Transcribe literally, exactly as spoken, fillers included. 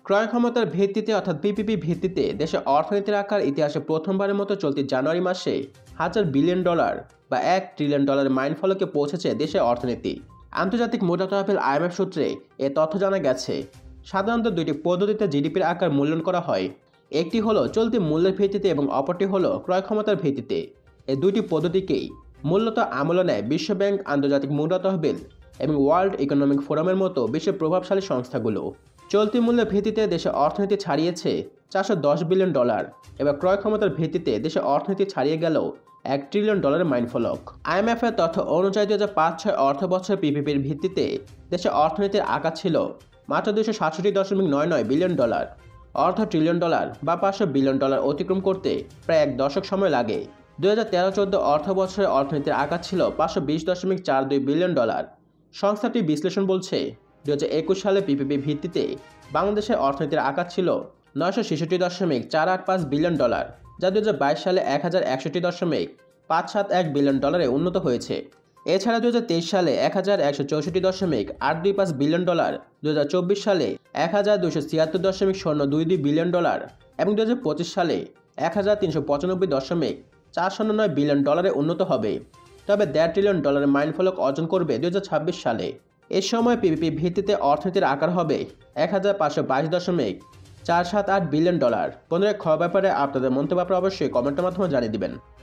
ক্রয় ক্ষমতার ভিত্তিতে অর্থাৎ পিপিপি ভিত্তিতে দেশে অর্থনীতির আকার ইতিহাসে প্রথমবারের মতো চলতি জানুয়ারি মাসে হাজার বিলিয়ন ডলার বা এক ট্রিলিয়ন ডলারের মাইলফলকে পৌঁছেছে দেশের অর্থনীতি। আন্তর্জাতিক মুদ্রা তহবিল আইএমএফ সূত্রে এ তথ্য জানা গেছে। সাধারণত দুইটি পদ্ধতিতে জিডিপির আকার মূল্যায়ন করা হয়। একটি হলো চলতি মূল্যের ভিত্তিতে এবং অপরটি হলো ক্রয় ক্ষমতার ভিত্তিতে। এই দুইটি পদ্ধতিকেই মূলত আমলে নেয় বিশ্বব্যাংক, আন্তর্জাতিক মুদ্রা তহবিল এবং ওয়ার্ল্ড ইকোনমিক ফোরামের মতো বিশ্বের প্রভাবশালী সংস্থাগুলো। চলতি মূল্যের ভিত্তিতে দেশে অর্থনীতি ছাড়িয়েছে চারশো দশ বিলিয়ন ডলার। এবার ক্রয় ক্ষমতার ভিত্তিতে দেশে অর্থনীতি ছাড়িয়ে গেল এক ট্রিলিয়ন ডলারের মাইলফলক। আইএমএফ এর তথ্য অনুযায়ী দু হাজার পাঁচ ছয় অর্থ বছর পিপিপির ভিত্তিতে দেশে অর্থনীতির আকার ছিল মাত্র দুশো সাতষট্টি দশমিক নয় নয় বিলিয়ন ডলার। অর্থ ট্রিলিয়ন ডলার বা পাঁচশো বিলিয়ন ডলার অতিক্রম করতে প্রায় এক দশক সময় লাগে। দুই হাজার তেরো চোদ্দ অর্থ বছরের অর্থনীতির আকার ছিল পাঁচশো বিশ দশমিক চার দুই বিলিয়ন ডলার। সংস্থাটির বিশ্লেষণ বলছে দুই হাজার একুশ সালে পিপিপি ভিত্তিতে বাংলাদেশের অর্থনীতির আকার ছিল নয়শো ছেষট্টি দশমিক চার আট পাঁচ বিলিয়ন ডলার, যা দুই হাজার বাইশ সালে এক হাজার একষট্টি দশমিক পাঁচ সাত এক বিলিয়ন ডলারে উন্নত হয়েছে। এছাড়া দুই হাজার তেইশ সালে এক হাজার একশো চৌষট্টি দশমিক আট দুই পাঁচ বিলিয়ন ডলার, দুই হাজার চব্বিশ সালে এক হাজার দুশো ছিয়াত্তর দশমিক শূন্য দুই দুই বিলিয়ন ডলার এবং দুই হাজার পঁচিশ সালে এক হাজার তিনশো পঁচানব্বই দশমিক চার শূন্য নয় বিলিয়ন ডলারে উন্নত হবে। তবে দেড় ট্রিলিয়ন ডলারের মাইলফলক অর্জন করবে দুই হাজার ছাব্বিশ সালে। এ সময় পিপিপি ভিত্তিতে অর্থনীতির আকার হবে এক হাজার পাঁচশো বাইশ দশমিক চার সাত আট বিলিয়ন ডলার। বন্ধুরা, খবর ব্যাপারে আপনাদের মন্তব্য অবশ্যই কমেন্টের মাধ্যমে জানিয়ে দিবেন।